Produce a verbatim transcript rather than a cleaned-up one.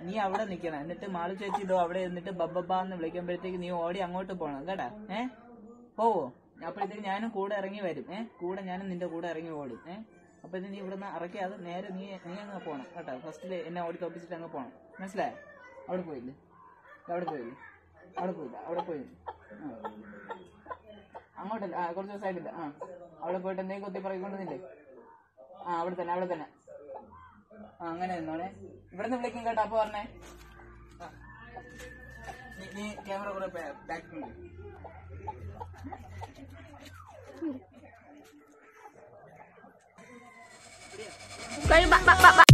നീ അവിടെ നിക്കണം. എന്നിട്ട് മാളു ചേച്ചി ഇതോ അവിടെ എന്നിട്ട് ബബ്ബാന്ന് വിളിക്കുമ്പോഴത്തേക്ക് നീ ഓടി അങ്ങോട്ട് പോണം കേട്ടാ. ഏഹ് പോവോ? അപ്പോഴത്തേക്ക് ഞാനും കൂടെ ഇറങ്ങി വരും. ഏഹ് കൂടെ ഞാനും നിന്റെ കൂടെ ഇറങ്ങി ഓടും. ഏഹ് അപ്പോഴത്തേക്ക് നീ ഇവിടുന്ന് ഇറക്കിയാതെ നേരെ നീ നീ അങ്ങ് പോണം കേട്ടോ. ഫസ്റ്റില് എന്നെ ഓടി തോപ്പിച്ചിട്ട് അങ്ങ് പോണം. മനസ്സിലായോ? അവിടെ പോയില്ലേ? അവിടെ പോയില്ലേ? അവിടെ പോയില്ല. അവിടെ പോയില്ല. അങ്ങോട്ടല്ല, ആ കുറച്ച് ദിവസമായിട്ടില്ല. ആ അവിടെ പോയിട്ട് എന്തെങ്കിലും കൊത്തി പറയിക്കൊണ്ടില്ലേ? ആ അവിടെ തന്നെ അവിടെ തന്നെ. ആ അങ്ങനെ നിന്നോണേ. ഇവിടുന്ന് വിളിക്കും കേട്ടോ. അപ്പൊ പറഞ്ഞേ നീ ക്യാമറ കുറെ back Bye bye bye bye.